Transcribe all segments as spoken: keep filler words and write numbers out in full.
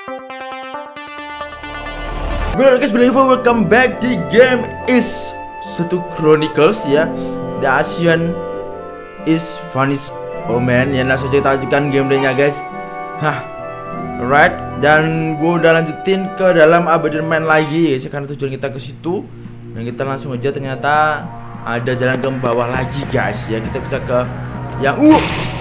Well guys, welcome back di game is satu Chronicles ya. The Asian is Vanish Omen. Ya langsung kita lanjutkan gameplaynya guys. Hah, alright. Dan gue udah lanjutin ke dalam Abandoned Mine lagi guys, karena tujuan kita ke situ. Dan kita langsung aja ternyata ada jalan ke bawah lagi guys ya. Kita bisa ke yang uh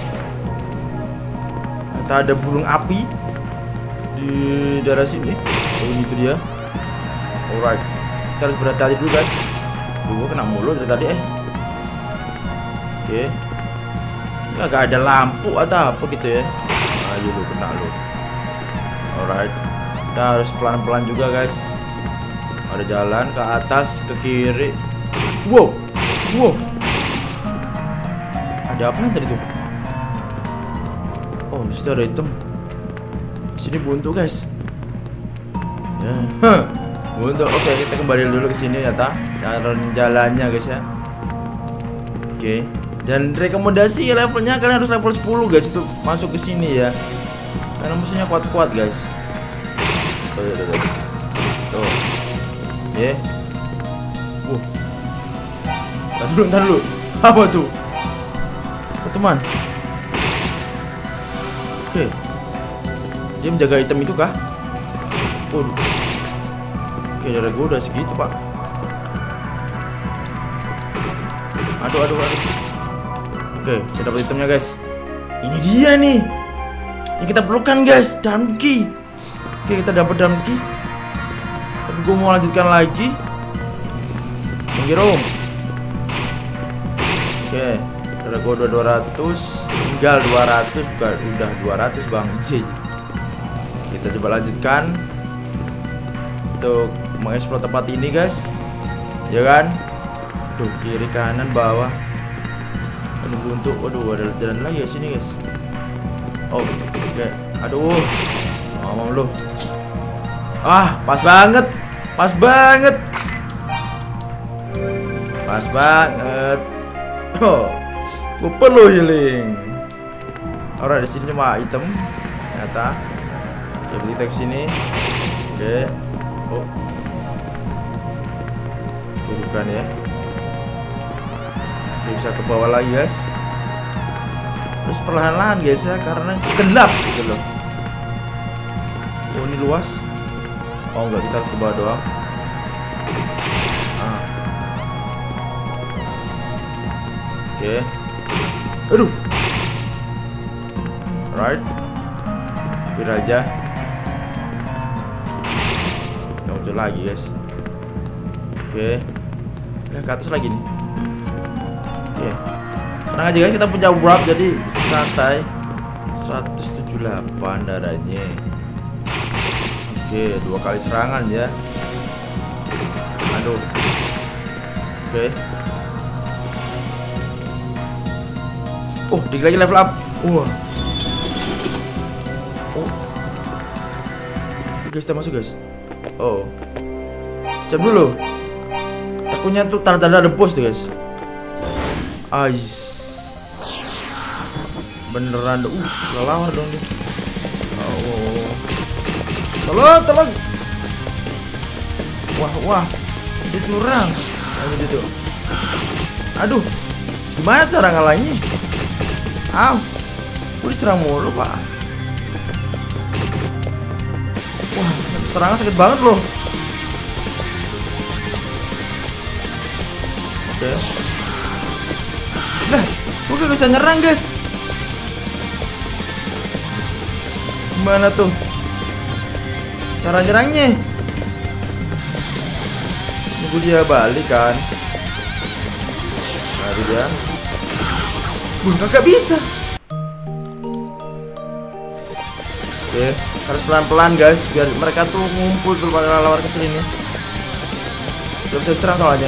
ternyata ada burung api di daerah sini. Oh ini tuh dia. Alright, kita harus berhati-hati dulu guys. Gue kena mulu dari tadi eh. Oke okay. Ya gak ada lampu atau apa gitu ya. Ayo lu kena lu. Alright, kita harus pelan-pelan juga guys. Ada jalan ke atas, ke kiri. Wow, wow. Ada apa tadi tuh? Oh, disitu ada item. Sini buntu guys. Ya, huh. Buntu. Oke, okay, kita kembali dulu ke sini ya ta. Jalan jalannya guys ya. Oke. Okay. Dan rekomendasi levelnya kalian harus level sepuluh guys untuk masuk ke sini ya. Karena musuhnya kuat-kuat guys. Tuh, tuh, tuh. Tuh. Ya. Yeah. Wow. Ntar dulu, ntar dulu. Apa tuh? Oh, teman. Oke. Okay. Dia menjaga item itu kah? Waduh. Oke, darah gue udah segitu pak. Aduh, aduh, aduh. Oke, kita dapat itemnya guys. Ini dia nih yang kita perlukan guys, Drum Key. Oke, kita dapat Drum Key. Tapi gue mau lanjutkan lagi. Minggir om. Oke, darah gue udah dua ratus. Tinggal dua ratus, bukan udah dua ratus bang. Kita coba lanjutkan untuk mengeksplor tempat ini guys, ya kan? Aduh, kiri kanan bawah. Aduh buntu, waduh ada jalan lagi ya sini guys. Oh, oke, okay. Aduh, ngomong lu. Ah, pas banget, pas banget, pas banget. Oh, gue perlu healing. Orang di sini cuma item, ternyata. Jadi kita kesini, oke. Okay. Oh. Bukan ya. Dia bisa ke bawah lagi guys. Terus perlahan-lahan guys ya, karena gelap gitu loh. Oh ini luas. Oh enggak, kita harus ke bawah doang. Ah. Oke okay. Aduh. Right. Biar aja. Nggak muncul lagi guys. Oke okay. Nah, ke atas lagi nih. Oke okay. Tenang aja guys, kita punya warp jadi santai. Seratus tujuh puluh delapan darahnya. Oke okay, dua kali serangan ya. Aduh. Oke okay. Oh dikit lagi level up. Wah. Oh guys, kita masuk guys. Oh siap dulu. Takutnya tuh tanda-tanda ada bos tuh guys. Ais. Beneran uh kelelawar dong dia. Oh. Tolong, tolong. Wah, wah. Dia curang. Aduh gitu. Aduh. Gimana cara ngalahinnya? Au. Gue diserang mulu, Pak. Wah, serangan sakit banget loh. Oke. Nah, gue gak bisa nyerang guys. Gimana tuh cara nyerangnya? Nunggu dia balik kan. Baru dia. Gue kagak bisa. Oke, harus pelan-pelan guys, biar mereka tuh ngumpul tuh pada lawan kecil ini. Gak bisa serang soalnya.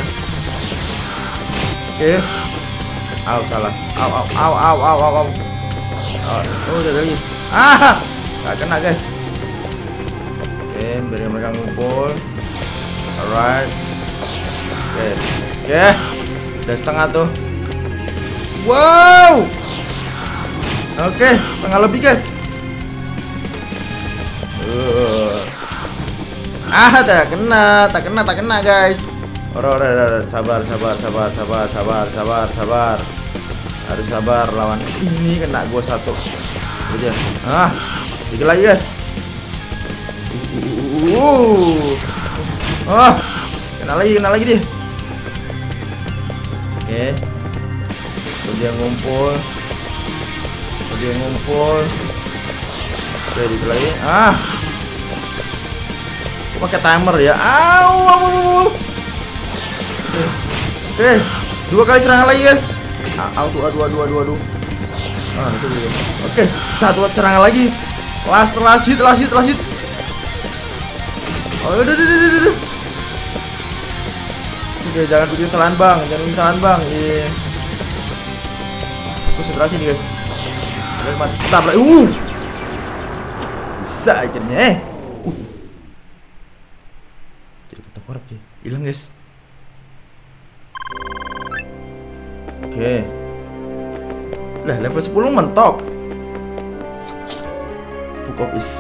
Oke. Au salah. Au au au au au au. au. Oh, udah lagi. Ah, gak kena guys. Oke, biar mereka ngumpul. Alright. Oke, oke. Udah setengah tuh. Wow. Oke, setengah lebih guys. Uh, Ah, tak kena, tak kena, tak kena guys. Ora, ora, ora, sabar, sabar, sabar, sabar, sabar, sabar, sabar. Harus sabar lawan ini, kena gua satu. Udah. Ah, dikit lagi guys. Uh. Oh, kena lagi, kena lagi dia. Oke. Dia ngumpul. Dia ngumpul. Oke, dikit lagi. Ah. Aku pakai timer ya. Au, au, au. Oke, dua kali serangan lagi guys. Aduh, aduh, aduh, aduh, aduh. Ah, itu dia. Oke, satu serangan lagi. Last, last hit, last hit, last hit. Oh, aduh, aduh, aduh, aduh. Oke, jangan bikin kesalahan bang, jangan bikin kesalahan bang. Iya. Konsentrasi nih guys. Mantap lah. Uh, bisa akhirnya. Eh. Uh. Jadi ketangkap dia. Hilang guys. Oke. Lah level sepuluh mentok. Book of Is.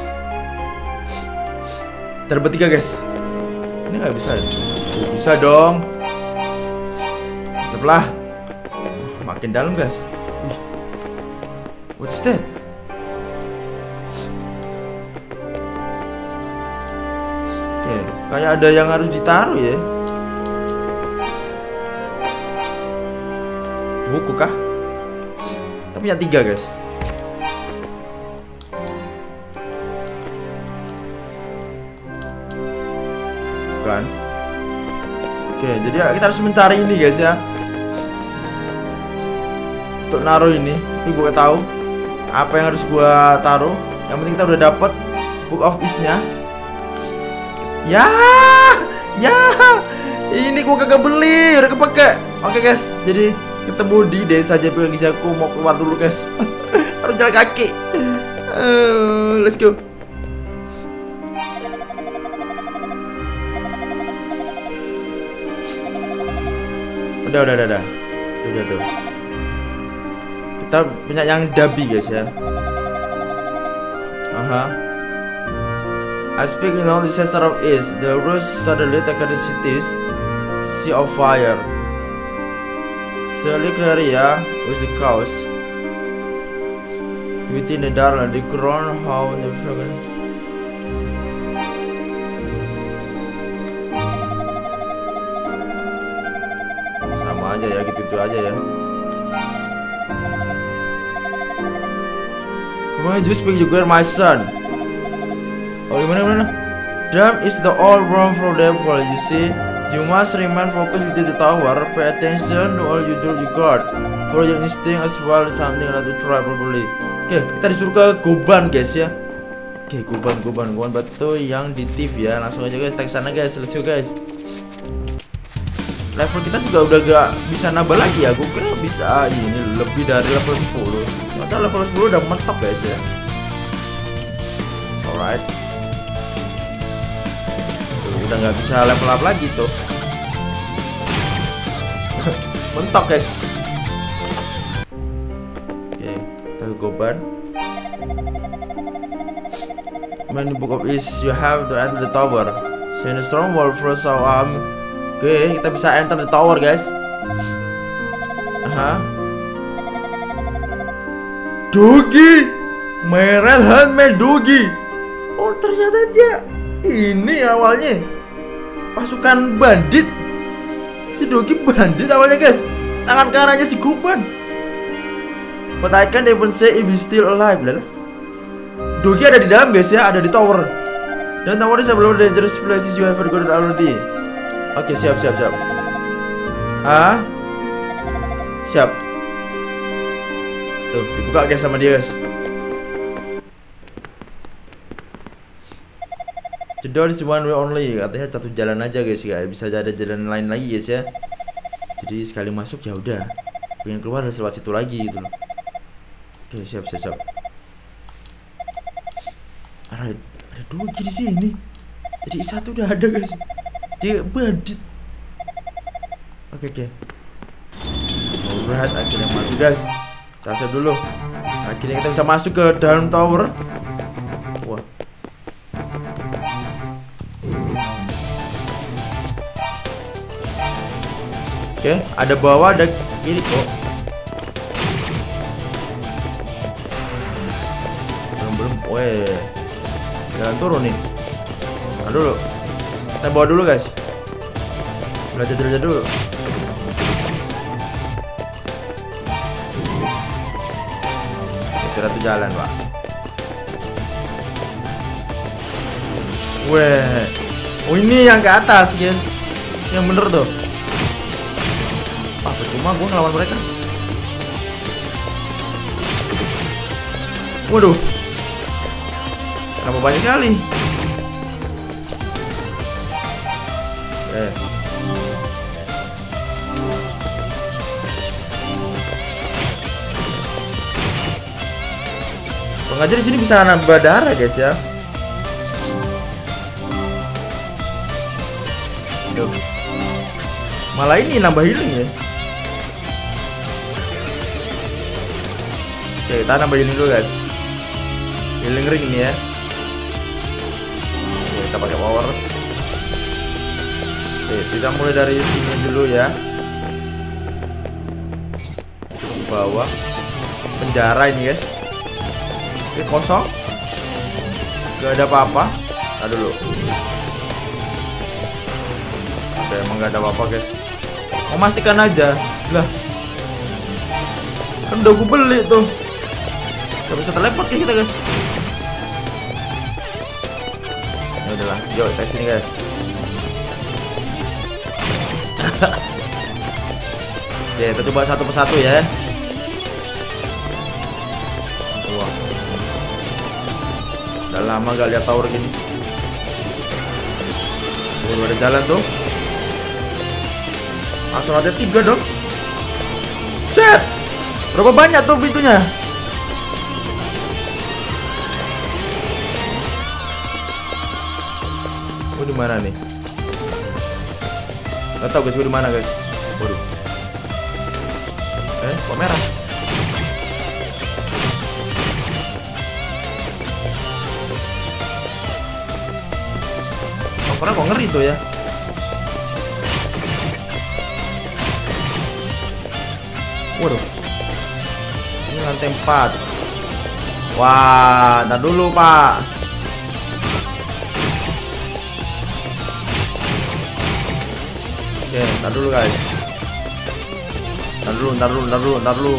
Terdapat tiga guys. Ini nggak bisa. Oh, bisa dong. Sebelah. Uh, makin dalam guys. Wih. What's that? Oke, kayak ada yang harus ditaruh ya. Buku kah? Tapi punya tiga guys. Bukan. Oke, jadi ya, kita harus mencari ini guys ya. Untuk naruh ini, tapi gue gak tahu apa yang harus gue taruh. Yang penting kita udah dapet Book of Is-nya. Ya, ya, ini gue kagak beli, udah kepake. Oke guys, jadi ketemu di desa J P G. Aku mau keluar dulu guys. Harus jalan kaki. uh, Let's go. Udah, udah, udah, udah. Tuh, udah, tuh. Kita punya yang Dabi guys ya. Aha. I speak in all disaster of East. The rose suddenly take the cities. Sea of fire. Sally Claria with the cows. Within the dark, the ground how the fragrant. Sama aja ya, gitu-gitu aja ya. Come on, you speak you girl, my son. Oh, gimana gimana? Damn is the all wrong for devil, you see. You must remain focused with the tower. Pay attention to all you do you guard. For your instinct as well something like to try properly. Oke, okay, kita disuruh ke Goban guys ya. Oke, okay, Goban, Goban, Goban batu yang di T V ya. Langsung aja guys, kita kesana guys. Let's go guys. Level kita juga udah gak bisa nambah lagi ya. Gue kira bisa ini lebih dari level sepuluh. Maka level sepuluh udah mentok guys ya. Alright. Tuh, udah nggak bisa level up lagi tuh. Mentok guys. Oke, kita ke Goban. When the Book of Is, you have to enter the tower. Send a strong wall first so um. Oke, okay, kita bisa enter the tower guys. Aha. Dogi, my red handmade Dogi. Oh ternyata dia ini awalnya pasukan bandit. Si Dogi bandit awalnya guys. Tangan kanannya si Goban. But I can't even say if he's still alive. Lala. Dogi ada di dalam guys ya, ada di tower. Dan tower is a below dangerous places you have forgotten already. Oke, siap, siap, siap. Ah, siap. Tuh, dibuka guys sama dia guys. The door is one way only. Katanya satu jalan aja guys, gak bisa ada jalan lain lagi guys ya. Jadi sekali masuk ya udah. Pengen keluar harus lewat situ lagi gitu loh. Oke, siap, siap, siap. Alright, ada dua di sini. Jadi satu udah ada guys. Dia bandit. Oke, oke. Alright, akhirnya masuk guys. Kita save dulu. Akhirnya kita bisa masuk ke dalam tower. Wah. Oke, ada bawah, ada kiri. Oh, belum belum. Weh, jangan turun nih. Aduh, kita bawa dulu guys. Belajar belajar dulu. Kira tuh jalan pak. Weh, oh ini yang ke atas guys, yang bener tuh. Ah, percuma gue ngelawan mereka. Waduh, kenapa banyak sekali? Eh. Pengajar di sini bisa nambah darah guys ya. Duh. Malah ini nambah healing ya. Oke, kita nambah healing dulu guys. Healing ring ini ya. Oke, kita pakai power. Oke, kita mulai dari sini dulu ya. Di bawah penjara ini guys. Oke, kosong. Gak ada apa-apa. Nah dulu. Oke, emang gak ada apa-apa guys. Memastikan aja. Lah, kan udah gue beli tuh. Gak bisa teleport kita guys. Ya udahlah, yuk tes ini guys. Oke, kita coba satu persatu ya. Wah, udah lama gak lihat tower gini. Udah ada jalan tuh. Langsung ada tiga dong. Set, berapa banyak tuh pintunya? Oh, di mana nih? Gak tau guys, gue di mana guys. Waduh. Eh, kok merah? Oh, karena kok ngeri tuh ya. Waduh. Ini lantai empat. Wah, ntar dulu pak. Oke, ntar dulu guys. Ntar dulu, ntar dulu, ntar dulu, ntar dulu.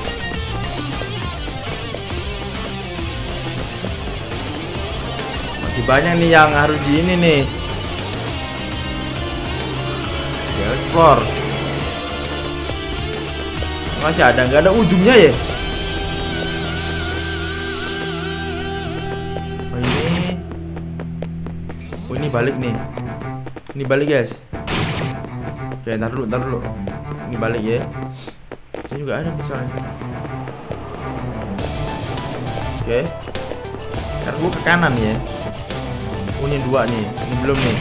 Masih banyak nih yang harus di ini nih. Ya, explore. Masih ada, nggak ada ujungnya ya? Oh ini, oh ini balik nih. Ini balik guys. Oke, ntar dulu, ntar dulu. Ini balik ya. Saya juga ada nih soalnya. Oke. Sekarang gue ke kanan ya. Oh, ini dua nih. Ini belum nih.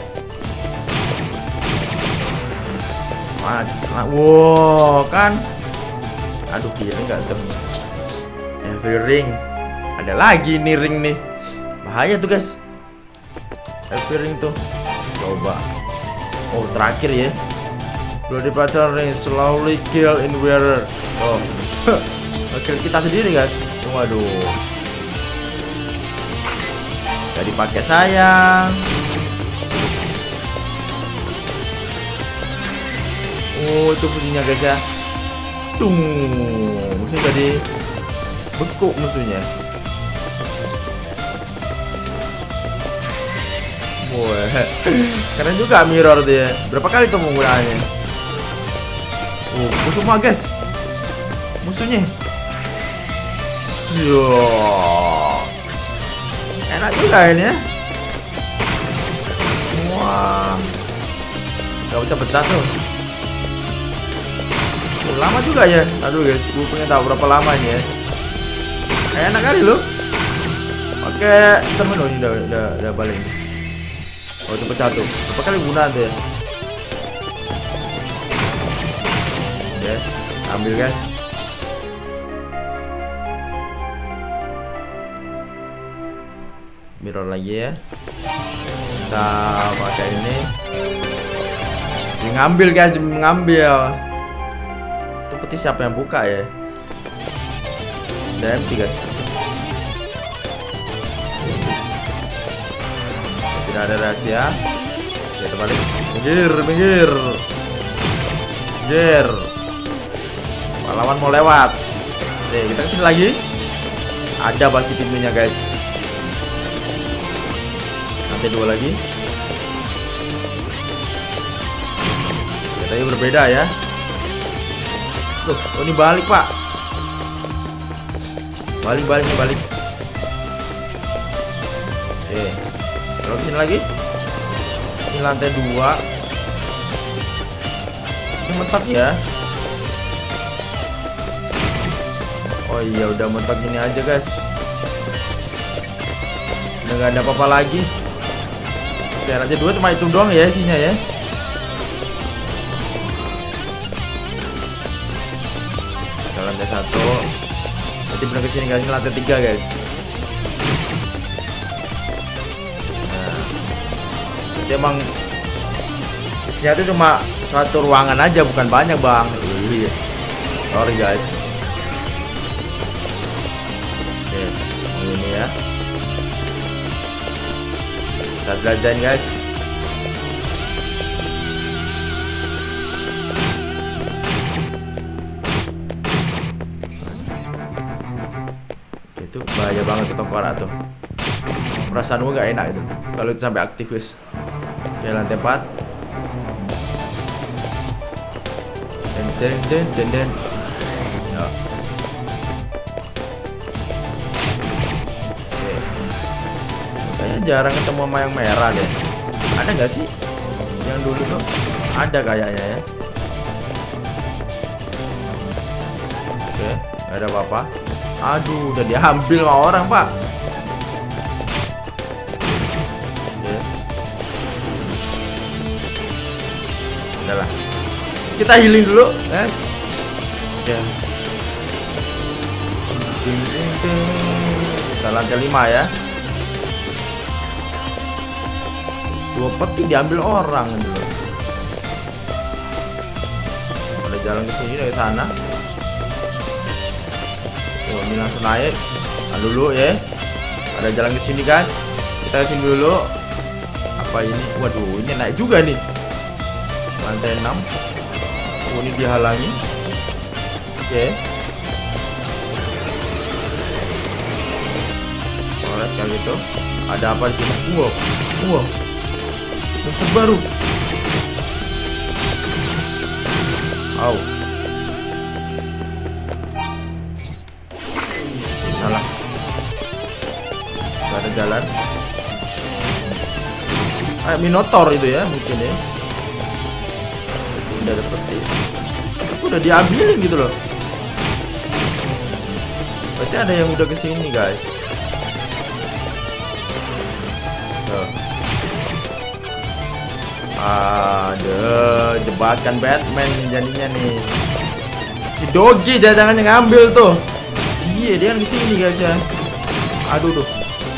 Wow, kan. Aduh, kiri nggak temu. Every ring. Ada lagi nih ring nih. Bahaya tuh guys. Every ring tuh. Coba. Oh, terakhir ya. Bloody pattern ring slowly kill in wearer. Oh. Kill kita sendiri guys. Waduh. Jadi pakai sayang. Oh, itu fungsinya guys ya. Tung, musuh jadi bekuk musuhnya. Wah, keren juga mirror dia. Berapa kali tuh penggunaannya? Oh, musuh mah guys. Musuhnya. Yo. Enak juga ini ya. Wah. Gak pecah-pecah tuh. Oh, lama juga ya. Aduh guys, gue pengen tahu berapa lama ini ya. Enak kali loh. Oke, temen loh ini udah, udah, udah balik. Oh, itu pecah tuh. Berapa kali guna tuh ya? Oke, ambil guys. Mirror lagi ya. Kita pakai ini. Ngambil guys, ngambil. Itu peti siapa yang buka ya? Udah empty guys. Tidak ada rahasia. Ya terbalik. Minggir, minggir. Minggir. Pahlawan mau lewat. Oke, kita kesini lagi. Ada pasti pintunya guys. Nanti dua lagi. Tadi berbeda ya. Tuh, oh ini balik pak. Balik, balik, balik. Oke. Kalau kesini lagi. Ini lantai dua. Ini mentok ya. Oh iya, udah mentok gini aja guys. Udah gak ada apa-apa lagi. Oke, lantai dua cuma itu doang ya isinya ya. Lantai satu. Nanti bener kesini guys, ini lantai tiga guys. Nah, jadi emang isinya itu cuma satu ruangan aja, bukan banyak bang. Iya. Sorry guys. Oke, ini ya. Kita jelajahin guys. Itu bahaya banget tuh tengkorak tuh. Perasaan gue gak enak itu kalau itu sampai aktif guys. Oke, lantai empat. Den den den den den. Ya. Oke. Kayaknya jarang ketemu sama yang merah deh. Ada nggak sih? Yang dulu tuh ada kayaknya ya. Oke, nggak ada apa-apa. Aduh, udah diambil sama orang pak. Oke. Udahlah, kita healing dulu guys. Oke. Kita lantai lima ya. Dua peti diambil orang dulu. Ada jalan ke sini dari sana. Oh, ini langsung naik. Nah, dulu ya. Ada jalan ke sini guys. Kita ke sini dulu. Apa ini? Waduh, ini naik juga nih. Lantai enam. Oh, ini dihalangi. Oke. Alright, kayak gitu. Ada apa di sini? Wow. Wow. Musuh baru. Au. Salah. Gak ada jalan. Kayak Minotaur itu ya mungkin ya. Udah ada peti. Udah diambilin gitu loh. Berarti ada yang udah kesini guys. Tuh. Ada jebakan Batman jadinya nih. Si Dogi jangan yang ngambil tuh. Iya, dia kan kesini guys ya. Aduh tuh.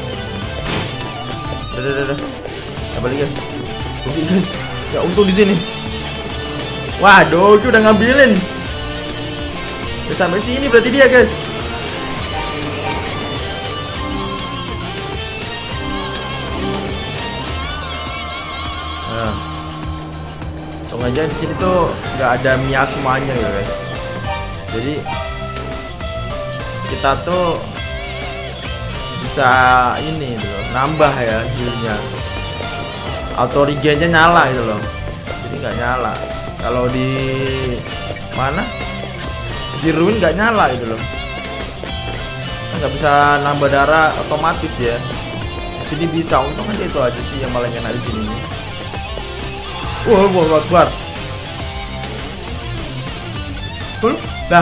Udah, udah, udah. Ya balik guys. Dogi guys. Ya untung di sini. Wah, Dogi udah ngambilin. Udah sampai sini berarti dia guys. Nah. Tunggu aja di sini tuh nggak ada miasmanya ya guys. Jadi kita tuh bisa ini tuh nambah ya healnya. Auto regennya nyala gitu loh. Jadi nggak nyala. Kalau di mana? Di ruin nggak nyala gitu loh. Nggak bisa nambah darah otomatis ya. Di sini bisa, untung aja itu aja sih yang paling enak di sini. Wah, wah, Akbar. Dah.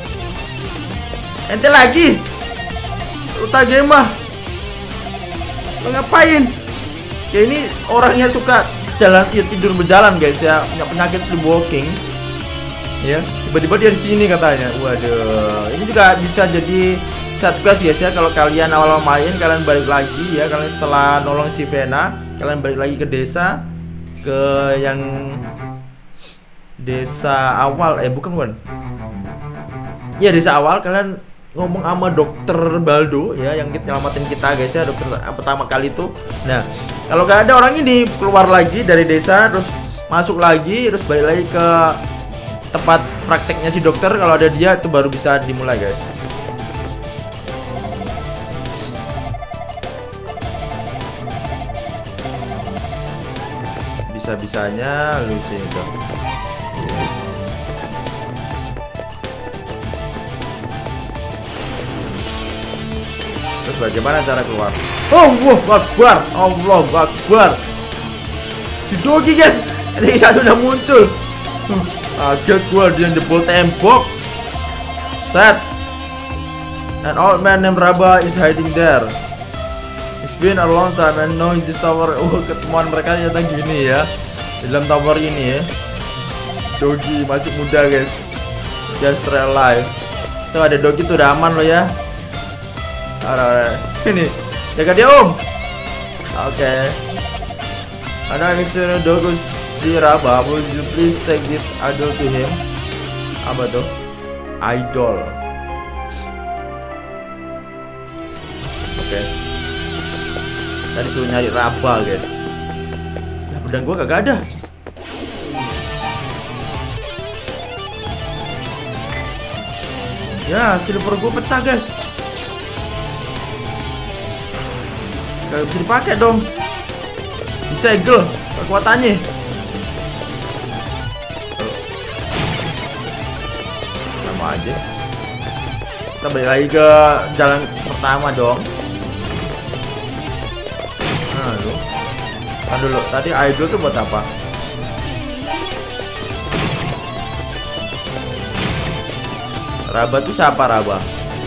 Ente lagi. Utagema. Lo ngapain? Kayak ini orangnya suka jalan ya, tidur berjalan guys ya, punya penyakit sleepwalking. Ya, tiba-tiba dia di sini katanya. Waduh, ini juga bisa jadi satu tugas guys ya. Kalau kalian awal main, kalian balik lagi ya, kalian setelah nolong si Vena, kalian balik lagi ke desa, ke yang desa awal, eh bukan bukan. Ya desa awal kalian ngomong sama dokter Baldo ya, yang nyelamatin kita guys ya, dokter pertama kali itu. Nah kalau nggak ada orang ini, keluar lagi dari desa, terus masuk lagi, terus balik lagi ke tempat prakteknya si dokter. Kalau ada dia itu baru bisa dimulai guys. Bisa-bisanya lu sih itu. Terus bagaimana cara keluar? Allah Akbar, Allah Akbar. Si Dogi guys, ini satu udah muncul. Huh, kaget gua, dia jebol tembok. Set. An old man named Raba is hiding there. It's been a long time and now in this tower. Oh, ketemuan mereka ternyata gini ya, di dalam tower ini ya. Dogi masih muda guys, just alive. Tuh ada Dogi tuh, udah aman lo ya. Alright, ini jaga dia om. Oke, okay. Ada misalnya Dogo si Raba, would you please take this idol to him? Apa tuh? Idol. Oke. Okay. Tadi suruh nyari Raba guys. Nah pedang gua kagak ada. Ya silver gua pecah guys. Gak bisa dipakai dong. Disegel kekuatannya. Sama aja. Kita balik lagi ke jalan pertama dong. Nah lu kan dulu, tadi idol tuh buat apa? Raba tuh siapa Raba?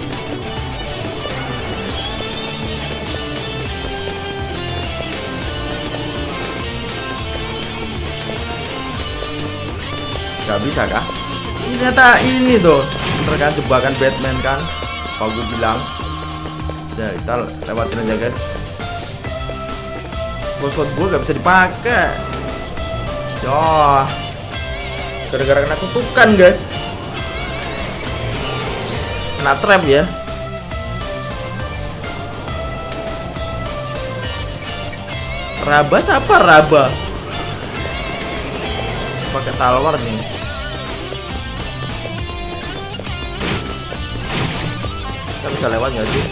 Gak bisa kah? Ini ternyata ini tuh terkan jebakan Batman kan? Kalau gue bilang. Ya kita lewatin aja guys. Bosot gue gak bisa dipakai. Yoh, gara-gara kena kutukan guys. Kena trap ya. Raba siapa Raba? Pakai talwar nih. Kita bisa lewat nggak sih?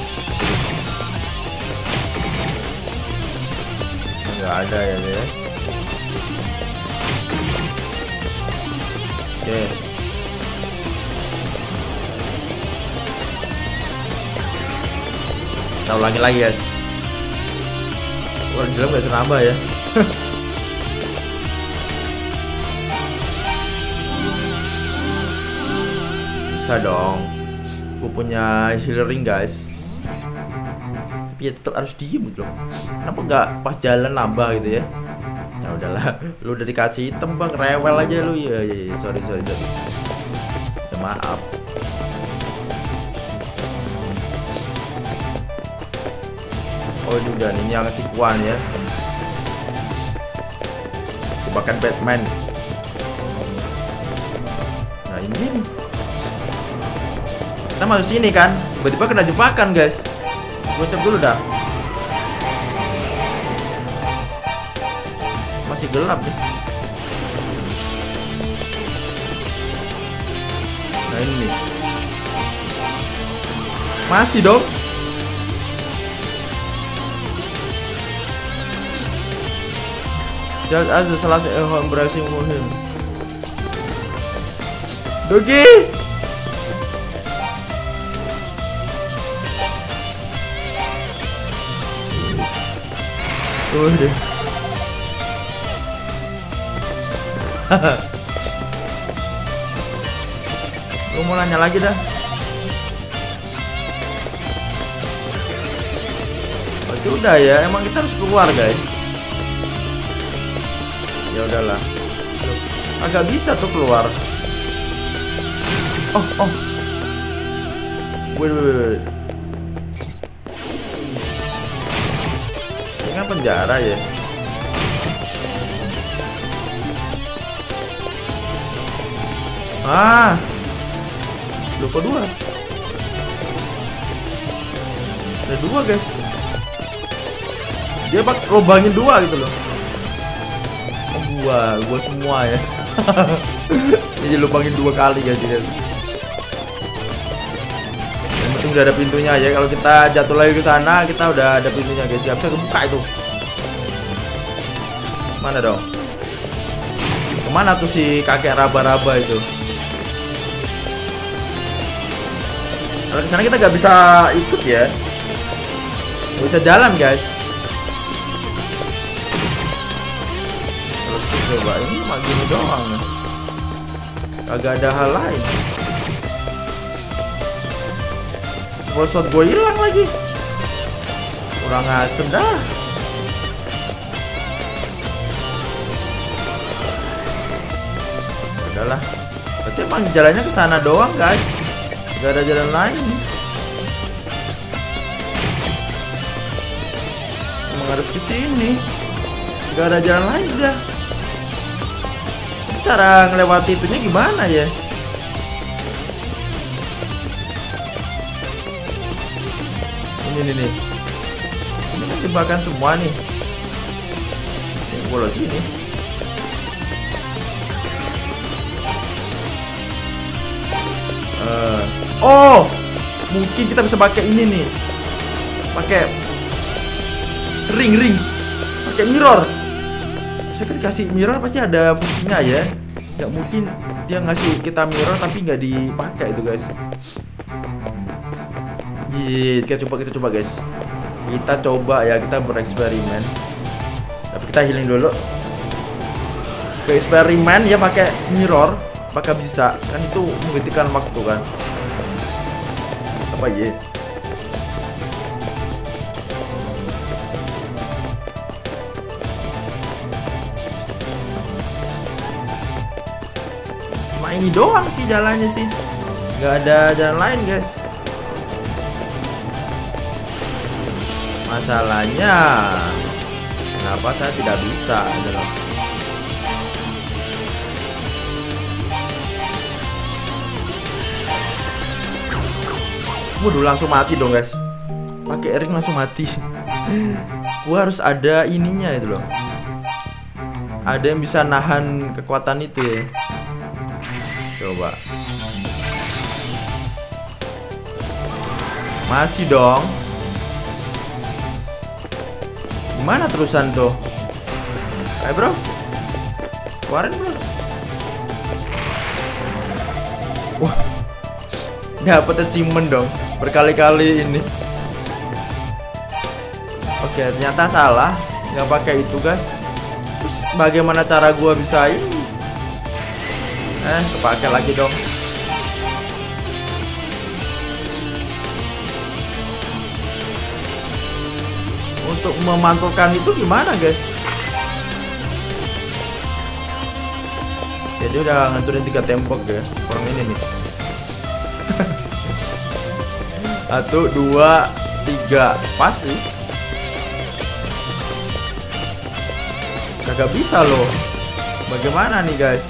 Nggak ada ya deh. Oke. Kita ulangi lagi guys. Wah, jelas nggak senambah ya. Bisa dong. Gue punya healing guys. Tapi ya tetap harus diem gitu loh. Kenapa nggak pas jalan nambah gitu ya? Ya udahlah, lu udah dikasih item bang, rewel aja lu ya. Ya, ya. Sorry sorry sorry. Ya, maaf. Oh ini udah, ini yang tikuan ya. Jebakan Batman. Nah ini nih. Kita masuk sini kan, tiba-tiba kena jebakan guys. Gue save dulu dah. Masih gelap nih. Nah ini nih. Masih dong. Just as the last embracing him. Dogi. Tuh deh. Lu mau nanya lagi dah. Berarti udah ya, emang kita harus keluar guys. Ya udahlah. Agak bisa tuh keluar. Oh, oh. Wait, wait, wait. Ini kan penjara ya. Ah, lupa dua. Ada dua guys. Dia bak lobangin dua gitu loh. Oh, gua, gua semua ya. Jadi lubangin dua kali guys, guys. Yang penting udah ada pintunya ya. Kalau kita jatuh lagi ke sana, kita udah ada pintunya guys. Gak bisa kebuka itu. Mana dong? Kemana tuh si kakek raba-raba itu? Kalau kesana kita nggak bisa ikut ya. Nggak bisa jalan guys. Kalau kesini coba ini cuma gini doang. Kagak ada hal lain. Scroll shot gue hilang lagi. Kurang asem dah. Udahlah. Berarti emang jalannya ke sana doang guys. Gak ada jalan lain. Emang harus ke sini. Gak ada jalan lain dah. Cara ngelewati itunya gimana ya? Ini nih nih. Ini kan jebakan semua nih. Ini bola sini. Uh, oh, mungkin kita bisa pakai ini nih. Pakai ring ring. Pakai mirror. Bisa kita kasih mirror pasti ada fungsinya ya. Gak mungkin dia ngasih kita mirror tapi nggak dipakai itu guys. Jadi kita coba kita coba guys. Kita coba ya, kita bereksperimen. Tapi kita healing dulu. Bereksperimen ya pakai mirror. Apakah bisa? Kan itu menggantikan waktu kan. Apa ya? Cuma ini doang sih jalannya sih. Gak ada jalan lain guys. Masalahnya kenapa saya tidak bisa dalam. Waduh, langsung mati dong guys. Pakai ring langsung mati. Gua harus ada ininya itu loh. Ada yang bisa nahan kekuatan itu ya. Coba. Masih dong. Gimana terusan tuh? Eh bro, keluarin bro. Wah, dapat achievement dong berkali-kali ini. Oke, ternyata salah, nggak pakai itu guys. Terus bagaimana cara gua bisa ini? Eh, kepake lagi dong. Untuk memantulkan itu gimana guys? Jadi udah ngancurin tiga tembok ya. Orang ini nih. Satu, dua, tiga. Pas sih. Kagak bisa loh. Bagaimana nih guys?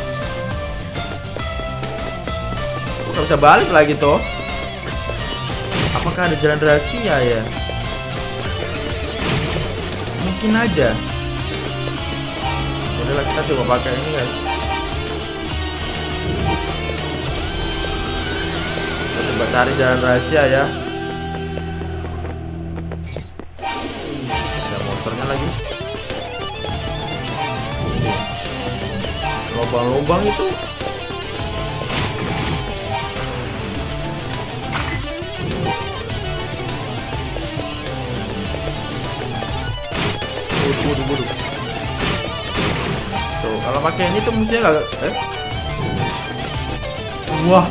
Gak bisa balik lagi toh. Apakah ada jalan rahasia ya? Mungkin aja. Udahlah, kita coba pakai ini guys. Kita coba cari jalan rahasia ya. Ada monsternya lagi. Lubang-lubang itu. Waduh, waduh. Tuh, kalau pakai ini tuh mestinya gak eh? Wah.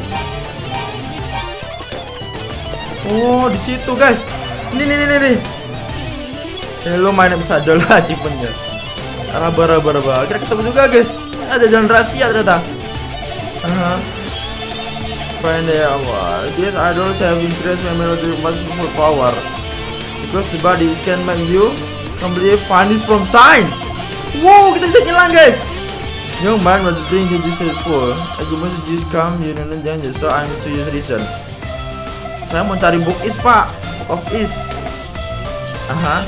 Oh, di situ guys. Ini nih nih nih. Ini lo main bisa ada lah achievementnya. Raba-raba-raba. Akhirnya ketemu juga guys. Ada jalan rahasia ternyata. Uh-huh. Find the hour. These idols have increased my melody much more power. Because the body can make you completely vanish from sign. Wow, kita bisa nyelang guys. Young man was bring to this for. Aku must just come you know dan so I'm so use reason. Saya mau cari book is pak. Book of is. Aha.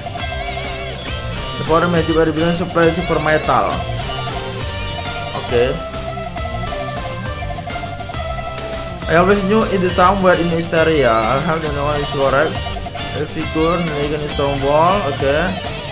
The power magic baru bilang supply super metal. Oke. Okay. I always knew it is somewhere in this area. I have to know it's correct. A figure like a stone wall. Okay.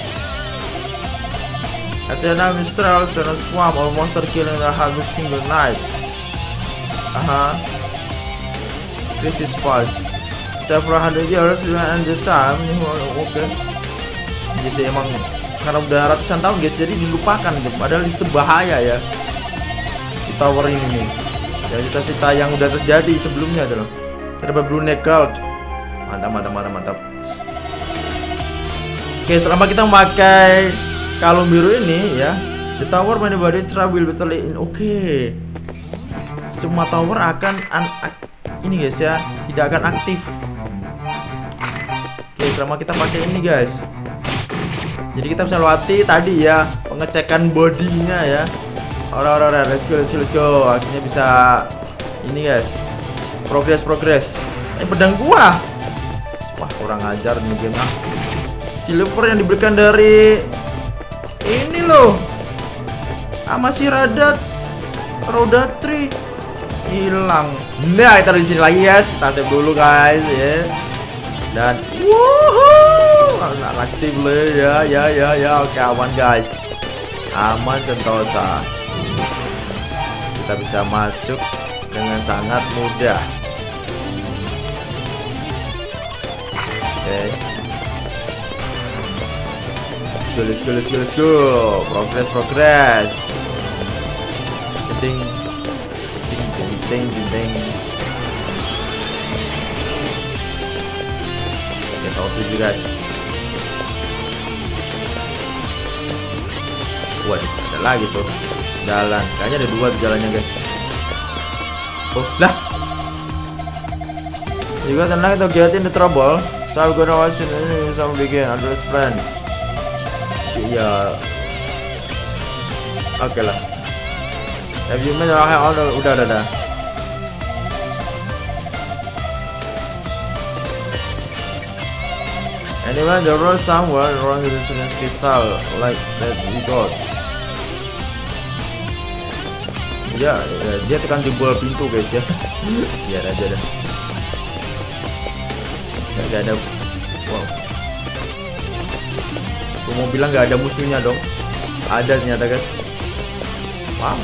Athena Mistral and a swamp or monster killing a half a single night. Aha. This is past several hundred years and the time. Oke. Okay. Jadi emang karena udah ratusan tahun guys, jadi dilupakan gitu. Padahal itu bahaya ya. Di tower ini nih. Ya cita-cita yang udah terjadi sebelumnya adalah terdapat Blue Neck Cult. Mantap, mantap, mantap, mantap. Oke, selama kita memakai kalung biru ini ya, the tower when body trap will be in. Oke, okay. Semua tower akan ini guys ya, tidak akan aktif. Oke, okay, selama kita pakai ini guys, jadi kita bisa lewati tadi ya pengecekan bodinya ya. Ora ora let's go let's go let's go. Akhirnya bisa ini guys, progress progress. Eh pedang gua, wah kurang ajar nih game ah. Silver yang diberikan dari ini loh, ah, masih roda roda tri hilang. Nah kita di sini lagi guys, kita save dulu guys ya. Dan wuhuu, aktif loh ya ya ya ya. Oke aman guys, aman sentosa. Kita bisa masuk dengan sangat mudah. Oke. Let's go, let's go, let's go. Progress, progress. Ding, ding, ding, ding, ding, ding. Oke, tahu tujuh guys. Waduh, ada lagi tuh jalan. Kayaknya ada dua tuh jalannya guys. Oh, lah. You got tenang to get in the trouble. So I'm gonna watch it and some begin under this plan. Ya, oke okay lah. Have you made all the udah udah udah. Anyway, the road somewhere around the silence crystal like that we got. Ya, ya, dia tekan jebol pintu guys ya. Biar aja dah. Gak ada. Wow. Gue mau bilang gak ada musuhnya dong. Ada ternyata guys. Wow.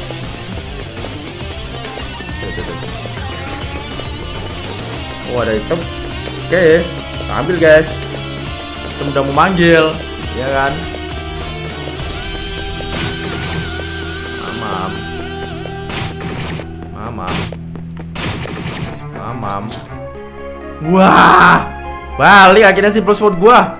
Oh ada item. Oke, ambil guys. Item udah mau manggil, ya kan? Mamam. Mamam. Mamam. Wah, balik akhirnya si plus sword gua.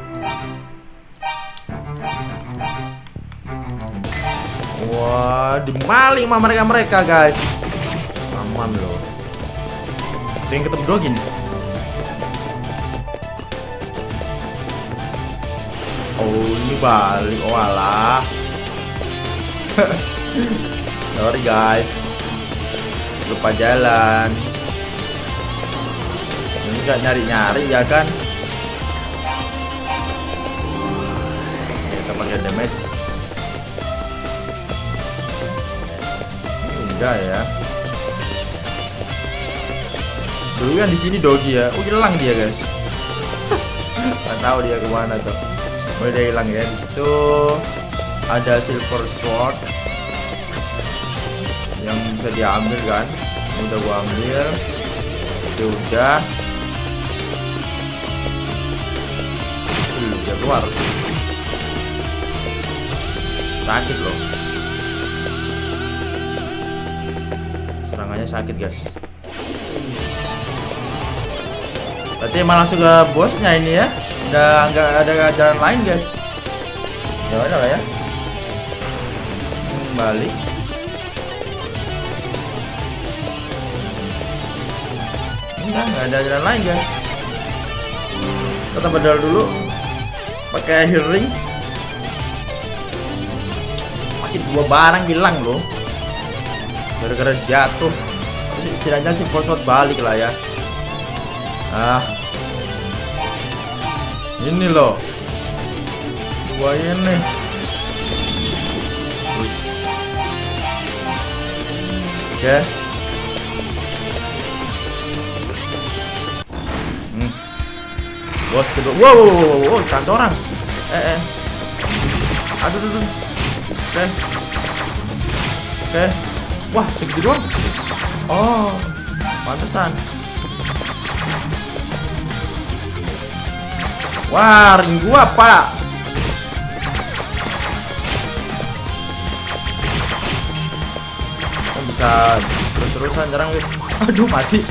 Wah, dimaling sama mereka-mereka guys. Mamam loh. Itu yang ketemu dua gini. Oh, ini balik. Oh alah. Sorry guys. Lupa jalan. Ini nggak nyari-nyari ya kan? Kita pakai damage. Enggak ya. Dulu kan di sini Dogi ya. Oh hilang dia guys. Nggak tahu dia kemana tuh. Oh dia hilang ya. Di situ ada silver sword yang bisa diambil kan. Udah gua ambil. Itu udah. Uh, udah keluar. Sakit loh. Serangannya sakit guys. Berarti emang langsung ke bosnya ini ya. Udah nggak ada jalan lain guys. Ya udah lah ya. Balik. Enggak, nggak ada jalan lain guys. Kita bedal dulu. Pakai healing. bullshit, dua barang hilang loh gara-gara jatuh. Istilahnya sih full shot balik lah ya. Ah, ini loh dua ini. Wis. Oke. Hmm. Bos kedua. Wow, wow, wow, wow, cantoran. Eh, eh. Aduh, aduh, aduh. Oke. Oke. Wah, segitu doang. Oh, pantesan. Wah, ring gua, Pak. Oh, bisa terus-terusan jarang, guys. Aduh, mati.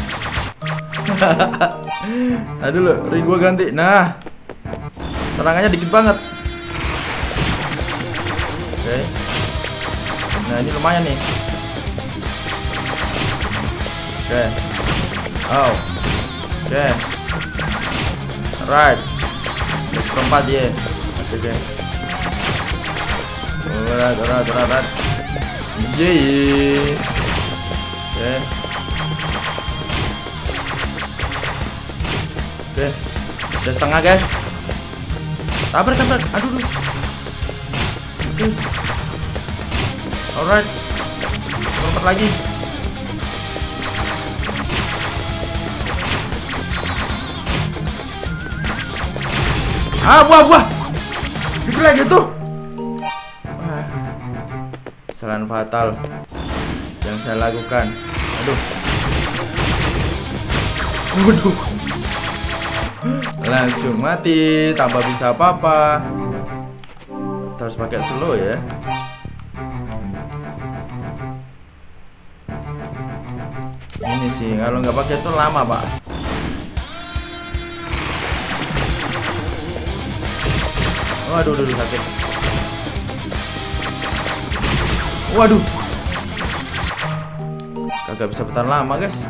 Aduh, lo, ring gua ganti. Nah, serangannya dikit banget. Oke. Nah, ini lumayan nih. Oke. Oh. Oke. Right. Seperempat ya. Oke, oke. Alright, alright, alright. Yeay. Oke. Oke. Udah setengah, guys. Tabrak, tabrak. Aduh, aduh. Oke. Alright. Seperempat lagi. Ah, buah, buah. Dibilang gitu. Wah. Kesalahan fatal yang saya lakukan. Aduh. Waduh. Langsung mati, tanpa bisa apa-apa. Harus pakai slow ya. Ini sih kalau nggak pakai itu lama, Pak. Waduh, waduh, sakit. Waduh. Kagak bisa bertahan lama, guys.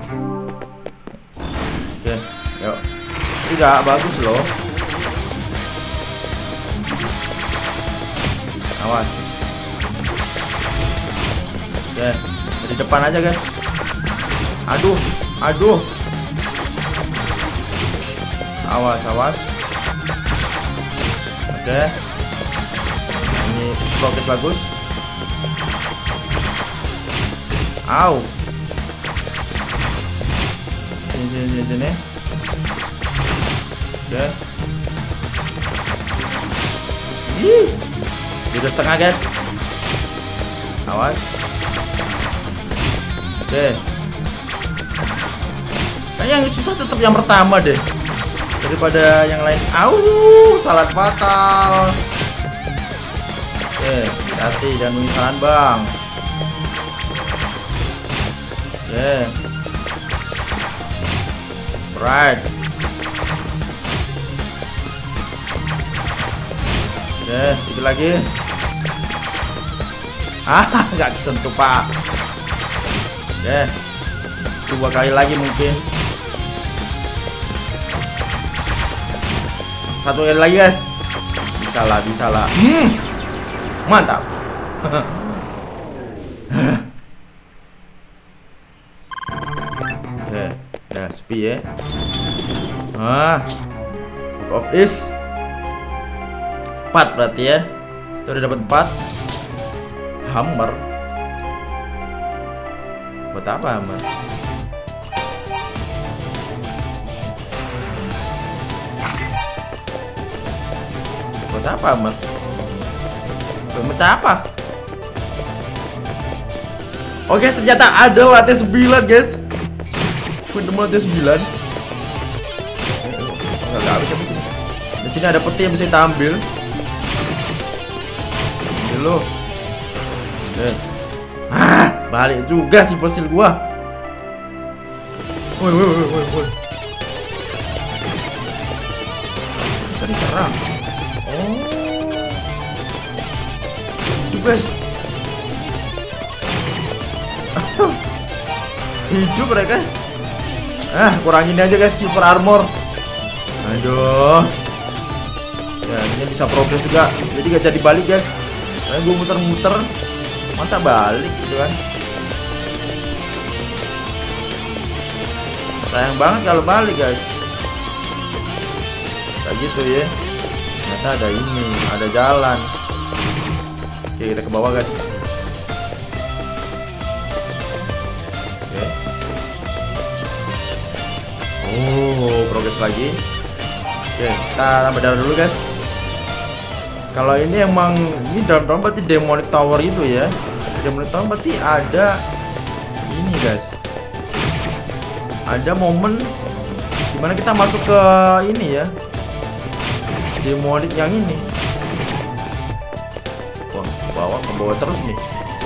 Oke, yuk. Tidak bagus loh. Awas. Oke, dari depan aja, guys. Aduh, aduh. Awas, awas. Oke. Ini progres bagus. Au. Sini, sini, sini, sini. Oke. Ih. Udah setengah, guys. Awas. Oke. Kayaknya yang susah tetap yang pertama deh daripada yang lain. Au, salah fatal. Oke, hati dan mengisahan, Bang. Oke. Right. Oke, dikit lagi. Ah, nggak kesentuh, Pak. Oke. Dua kali lagi mungkin. Satu kali lagi, guys. Bisa lah, bisa lah. Hmm. Mantap. Oke, nah sepi ya. Ah, Book of Is empat berarti ya. Itu udah dapat empat. Hammer. Buat apa hammer? Buat apa, Mat? Pemecah apa? Oh, guys, ternyata ada lantai sembilan, guys. Gue nemu lantai sembilan. Enggak, enggak bisa di sini. Di sini ada peti yang bisa kita ambil. Ambil lo. Oke. Ah, balik juga si fosil gua. Woi, woi, woi, woi, woi. Bisa diserang. Oh, itu, guys. Hidup mereka. Ah, kurangin aja, guys, super armor. Aduh. Ya, ini bisa progres juga. Jadi gak jadi balik, guys. Karena gue muter-muter. Masa balik gitu kan? Sayang banget kalau balik guys. Kayak gitu ya. Ternyata ada ini, ada jalan. Oke, kita ke bawah guys. Oke. Oh, progres lagi. Oke, kita tambah darah dulu guys. Kalau ini emang ini dalam berarti demonic tower itu ya. Demonic tower berarti ada ini guys. Ada momen dimana kita masuk ke ini ya, demonic yang ini. Wah, ke bawah ke bawah terus nih.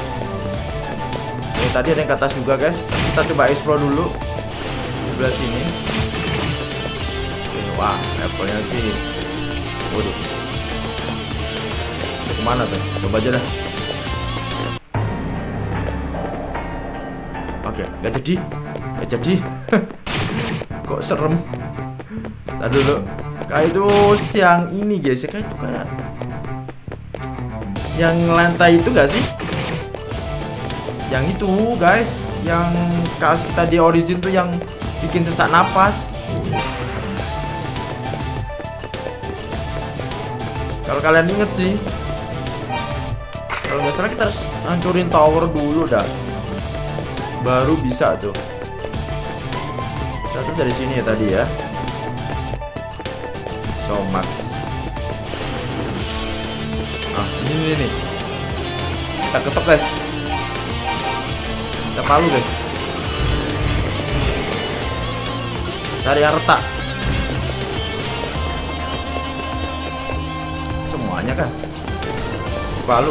Ini tadi ada yang ke atas juga guys. Kita coba explore dulu sebelah sini. Oke, wah, levelnya sih. Waduh. Kemana tuh? Coba aja dah. Oke, nggak jadi, nggak jadi. Kok serem? Tadi dulu. Kayak itu siang ini guys, kayak itu kayak yang lantai itu gak sih? Yang itu guys, yang kaos kita di origin tuh yang bikin sesak napas. Kalau kalian inget sih. Kalau nggak salah kita harus hancurin tower dulu dah, baru bisa tuh. Kita tuh dari sini ya tadi ya. So max. Ah ini nih, kita ketok guys. Kita palu guys. Cari yang retak. Semuanya kan? Palu.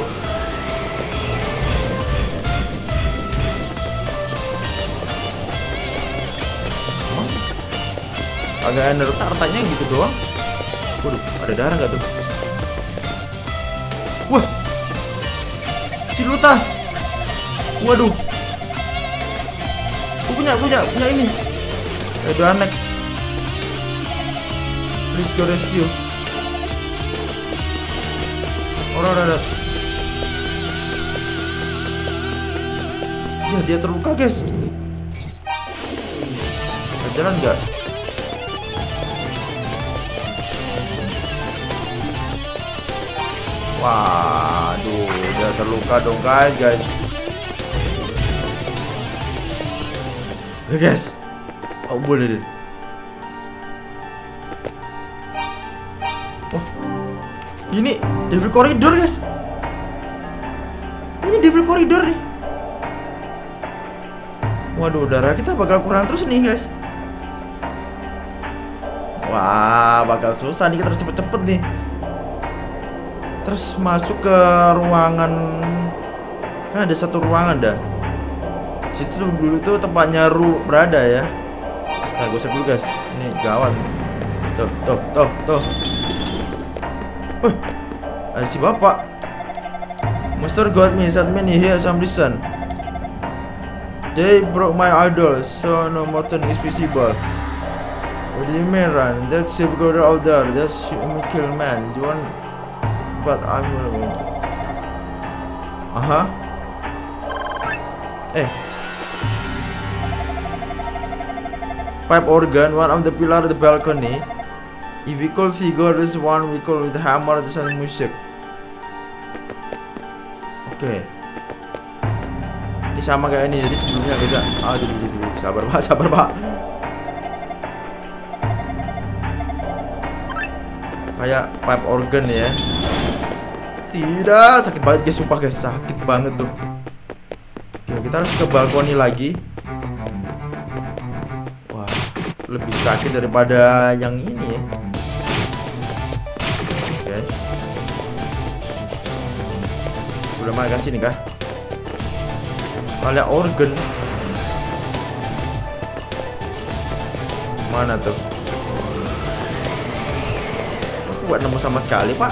Agak ada retak-retaknya gitu doang. Waduh, ada darah nggak tuh? Wah, si Luta. Waduh, aku punya, punya, punya ini. Ada next. Please go rescue. Orang ada. Ya dia terluka guys. Jalan nggak? Waduh, dia terluka dong guys, guys. Oke guys. Oh boleh deh. Oh, ini Devil Corridor guys. Ini Devil Corridor nih. Waduh, darah kita bakal kurang terus nih guys. Wah, bakal susah nih, kita harus cepet-cepet nih. Terus masuk ke ruangan. Kan ada satu ruangan dah. Situ dulu tuh tempatnya Ru berada ya. Nah, gue dulu guys. Ini gawat. Tuh, tuh, tuh, tuh. Wih, ada si bapak. Monster got me, set me here some reason. They broke my idol, so no mountain is visible. What do you mean, Run? That's the brother out there. That's me kill man. You want? But I'm gonna. Aha. Eh. Pipe organ, one of the pillar of the balcony. If we call figure, this one we call with the hammer, the sound music. Oke. Okay. Ini sama kayak ini, jadi sebelumnya guys ya. Aduh, aduh, aduh, sabar pak, sabar pak. Kayak pipe organ ya. Tidak, sakit banget guys, sumpah guys, sakit banget tuh. Oke, kita harus ke balkoni lagi. Wah, lebih sakit daripada yang ini ya. Oke. Sudah mana kasih nih kah? Kayak organ. Mana tuh? Aku gak nemu sama sekali pak.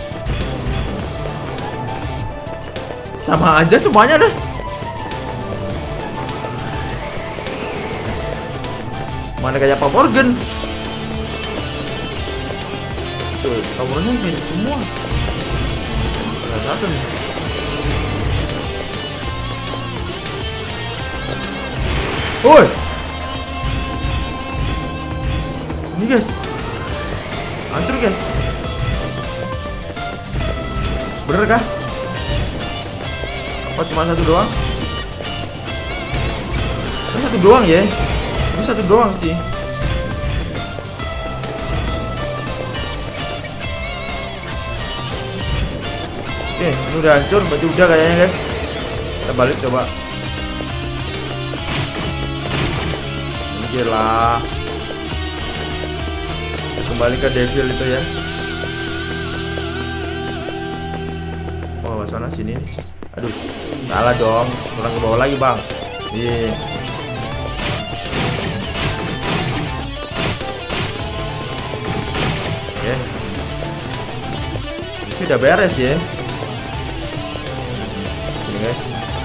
Sama aja semuanya dah. Mana kayak apa organ? Tuh, towernya mirip semua. Ada satu nih. Woi. Ini guys. Hancur guys. Bener kah? Apa cuma satu doang? Ini satu doang ya. Ini satu doang sih. Oke, ini udah hancur, berarti udah kayaknya guys. Kita balik coba. Gila. Kita kembali ke devil itu ya. Oh, mana sini nih? Aduh, salah dong. Kurang ke bawah lagi bang. Iya. Oke. Ini sudah beres ya. Guys.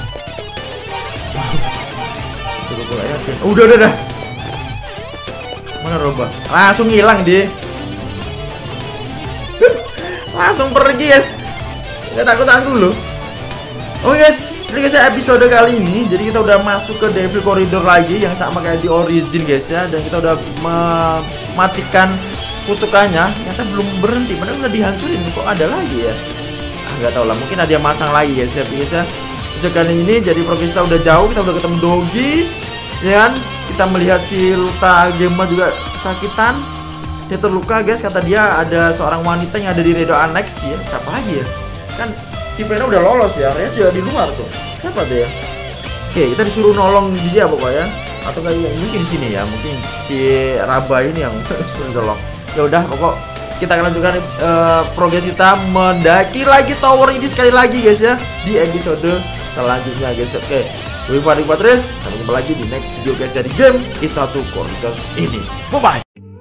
Oh, udah udah dah. Mana Roba? Langsung hilang dia. Langsung pergi guys. Gak takut aku loh. Oke guys, jadi guys episode kali ini, jadi kita udah masuk ke Devil Corridor lagi yang sama kayak di Origin guys ya, dan kita udah mematikan kutukannya. Ternyata belum berhenti, padahal udah dihancurin. Kok ada lagi ya? Nggak tahu lah, mungkin ada yang masang lagi guys ya guys ya. Episode kali ini jadi progres kita udah jauh, kita udah ketemu Dogi ya kan? Kita melihat si Luta Gemma juga kesakitan, dia terluka guys. Kata dia ada seorang wanita yang ada di Redo Annex ya. Siapa lagi ya? Kan si Vena udah lolos ya, Red juga di luar tuh. Siapa tuh ya? Oke, kita disuruh nolong dia pokoknya. Atau kayak mungkin di sini ya, mungkin si Raba ini yang suruh nolong. Ya udah, pokok kita akan lanjutkan uh, progres kita mendaki lagi tower ini sekali lagi guys ya di episode selanjutnya guys. Oke, gue Fadil Patris, sampai jumpa lagi di next video guys dari game Is satu Corridors ini. Bye bye.